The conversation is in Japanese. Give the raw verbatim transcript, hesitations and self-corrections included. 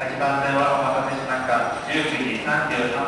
はちばんせんはお待たせしました。じゅうくじさんじゅうさん